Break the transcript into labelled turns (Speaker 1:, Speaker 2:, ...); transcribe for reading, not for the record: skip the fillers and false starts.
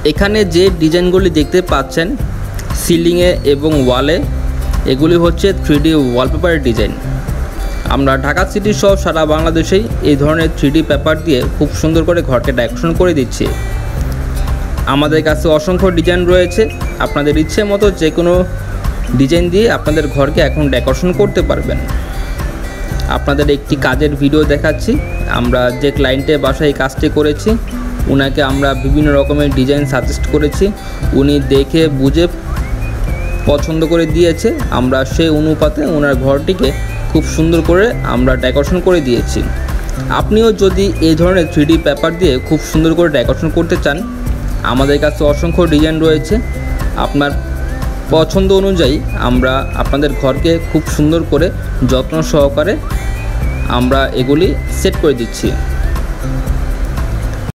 Speaker 1: এখানে যে ডিজাইনগুলি দেখতে পাচ্ছেন সিলিংয়ে এবং ওয়ালে, এগুলি হচ্ছে 3D ওয়ালপেপারের ডিজাইন। আমরা ঢাকা সিটি সহ সারা বাংলাদেশেই এই ধরনের 3D পেপার দিয়ে খুব সুন্দর করে ঘরকে ডেকোরেশন করে দিচ্ছি। আমাদের কাছে অসংখ্য ডিজাইন রয়েছে, আপনাদের ইচ্ছে মতো যে কোনো ডিজাইন দিয়ে আপনাদের ঘরকে এখন ডেকোরেশন করতে পারবেন। আপনাদের একটি কাজের ভিডিও দেখাচ্ছি। আমরা যে ক্লায়েন্টের বাসায় এই কাজটি করেছি, ওনাকে আমরা বিভিন্ন রকমের ডিজাইন সাজেস্ট করেছি, উনি দেখে বুঝে পছন্দ করে দিয়েছে। আমরা সেই অনুপাতে ওনার ঘরটিকে খুব সুন্দর করে আমরা ডেকোরেশন করে দিয়েছি। আপনিও যদি এই ধরনের 3D পেপার দিয়ে খুব সুন্দর করে ডেকোরেশন করতে চান, আমাদের কাছে অসংখ্য ডিজাইন রয়েছে। আপনার পছন্দ অনুযায়ী আমরা আপনাদের ঘরকে খুব সুন্দর করে যত্ন সহকারে আমরা এগুলি সেট করে দিচ্ছি।